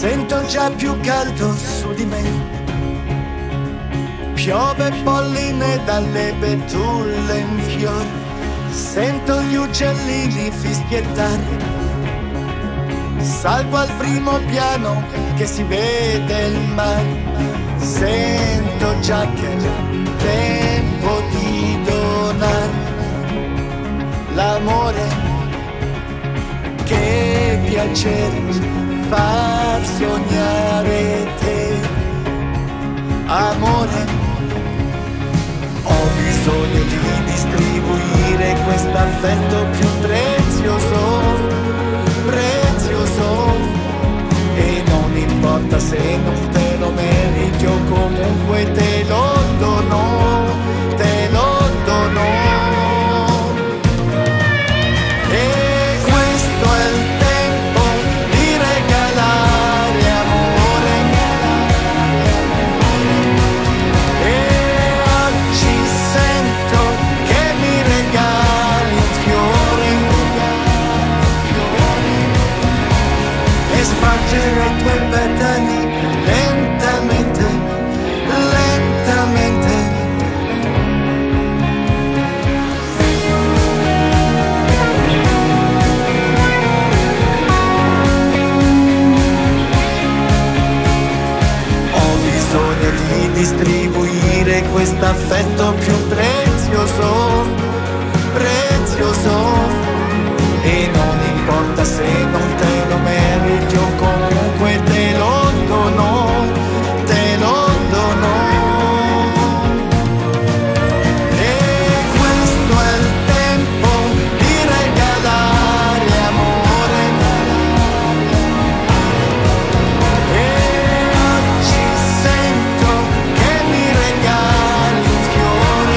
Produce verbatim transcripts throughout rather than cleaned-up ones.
Sento già più caldo su di me, piove polline dalle betulle in fior, sento gli uccellini fischiettare. Salgo al primo piano che si vede il mare, sento già che è tempo di donare l'amore. Che piacere far sognare te, amore. Ho bisogno di distribuire quest'affetto più prezioso, prezioso, e non importa se non te lo meriti o comunque te lo dono, te lo dono. Spargere i tuoi petali lentamente, lentamente. Ho bisogno di distribuire quest'affetto più prezioso, prezioso, e non importa se non te lo meriti o comunque te lo dono, te lo dono. E questo è il tempo di regalare amore, e oggi sento che mi regali un fiore,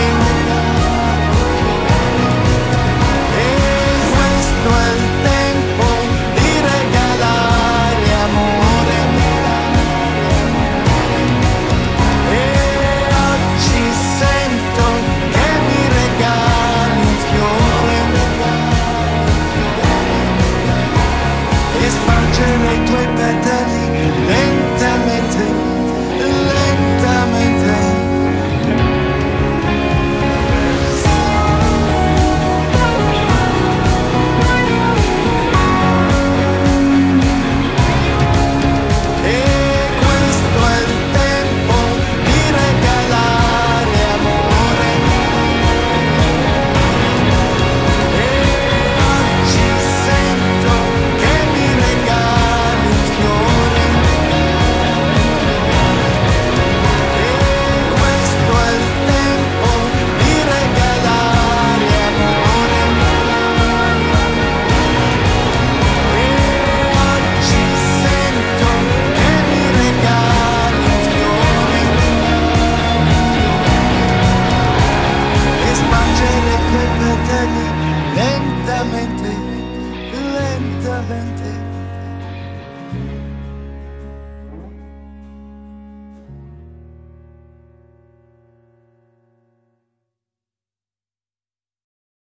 e questo è il tempo di regalare amore, e oggi sento che mi regali un fiore, e spargere i tuoi petali lentamente, lentamente. Lentamente, lentamente.